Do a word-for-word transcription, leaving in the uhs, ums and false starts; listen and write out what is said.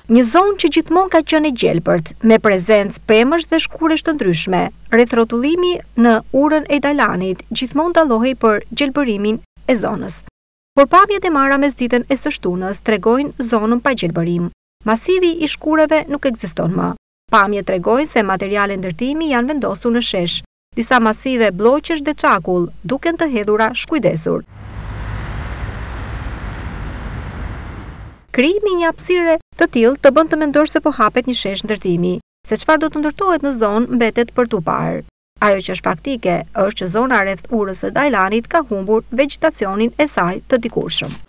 Një zonë që gjithmonë ka qenë e gjelbërt, me prezencë pemësh dhe shkuresh të ndryshme. Rreth rrotullimi në urën e Dajlanit gjithmonë dallohej për gjelbërimin e zonës. Por pamjet e marra mesditën e së shtunës tregojnë zonën pa gjelbërim. Masivi i shkureve nuk ekziston më. Pamjet tregojnë se materiale ndërtimi janë vendosur në shesh. Disa masive bloqesh dhe çakull duken të hedhura shkujdesur. Krijimi i një hapësire të tillë të bën të mendosh se po hapet një shesh ndërtimi, se çfarë do të ndërtohet në zonë mbetet për tu parë. Ajo që është faktike është që zona rreth urës së Dajlanit ka humbur vegjetacionin e saj të dikurshëm.